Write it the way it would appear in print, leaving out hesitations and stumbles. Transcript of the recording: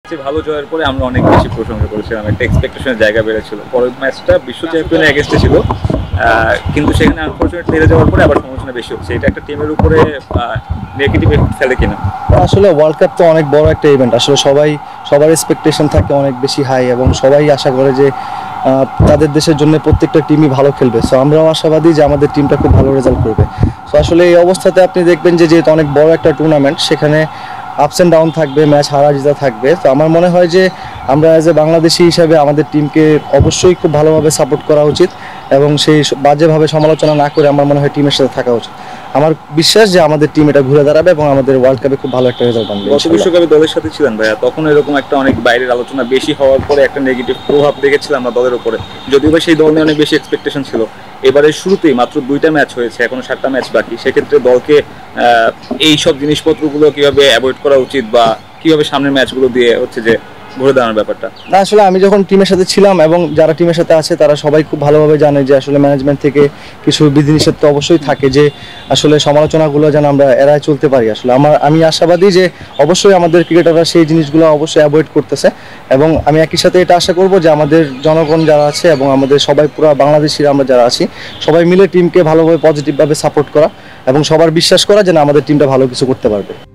সবচেয়ে ভালো জয়ের পরে আমরা অনেক বেশি প্রশংসা করেছিলাম, একটা এক্সপেকটেশনের জায়গা বেড়েছিল। পরের ম্যাচটা বিশ্ব চ্যাম্পিয়নের এগেনস্টে ছিল, কিন্তু সেখানে আনফরচুনেটলি হেরে যাওয়ার পরে আবার সমালোচনা বেশি হচ্ছে। এটা একটা টিমের উপরে নেগেটিভ এফেক্ট ফেলে কিনা? আসলে ওয়ার্ল্ড কাপ তো অনেক বড় একটা ইভেন্ট, আসলে সবার এক্সপেকটেশন থাকে অনেক বেশি হাই এবং সবাই আশা করে যে তাদের দেশের জন্য প্রত্যেকটা টিমই ভালো খেলবে। সো আমরাও আশাবাদী যে আমাদের টিমটা খুব ভালো রেজাল্ট করবে। সো আসলে এই অবস্থাতে আপনি দেখবেন যে যেহেতু অনেক বড় একটা টুর্নামেন্ট, সেখানে আপস অ্যান্ড ডাউন থাকবে, ম্যাচ হারা জিতা থাকবে। তো আমার মনে হয় যে আমরা অ্যাজ এ বাংলাদেশি হিসাবে আমাদের টিমকে অবশ্যই খুব ভালোভাবে সাপোর্ট করা উচিত এবং সেই বাজেভাবে সমালোচনা না করে আমার মনে হয় টিমের সাথে থাকা উচিত। আমার বিশ্বাস যে আমাদের টিম এটা ঘুরে দাঁড়াবে এবং আমাদের ওয়ার্ল্ড কাপে খুব ভালো একটা রেজাল্ট আনবে। গত বিশ্বকাপে দলের সাথে ছিলেন ভাইয়া, তখন এরকম একটা অনেক বাইরের আলোচনা বেশি হওয়ার পরে একটা নেগেটিভ প্রভাব দেখেছিলাম আমরা দলের উপরে, যদিও বা সেই দল নিয়ে অনেক বেশি এক্সপেকটেশন ছিল। এবারে শুরুতেই মাত্র 2টা ম্যাচ হয়েছে, এখনো 7টা ম্যাচ বাকি। সেক্ষেত্রে দলকে এই সব জিনিসপত্রগুলো কিভাবে অ্যাভয়েড করা উচিত বা কিভাবে সামনের ম্যাচগুলো দিয়ে হচ্ছে যে ঘুরে দাঁড়ানোর ব্যাপারটা? না, আসলে আমি যখন টিমের সাথে ছিলাম এবং যারা টিমের সাথে আছে তারা সবাই খুব ভালোভাবে জানে যে আসলে ম্যানেজমেন্ট থেকে কিছু বিধিনিষেধ তো অবশ্যই থাকে, যে আসলে সমালোচনাগুলো যেন আমরা এড়ায় চলতে পারি। আসলে আমি আশাবাদী যে অবশ্যই আমাদের ক্রিকেটাররা সেই জিনিসগুলো অবশ্যই অ্যাভয়েড করতেছে এবং আমি একই সাথে এটা আশা করব যে আমাদের জনগণ যারা আছে এবং আমাদের সবাই পুরো বাংলাদেশিরা আমরা যারা আছি সবাই মিলে টিমকে ভালোভাবে পজিটিভভাবে সাপোর্ট করা এবং সবার বিশ্বাস করা যে না, আমাদের টিমটা ভালো কিছু করতে পারবে।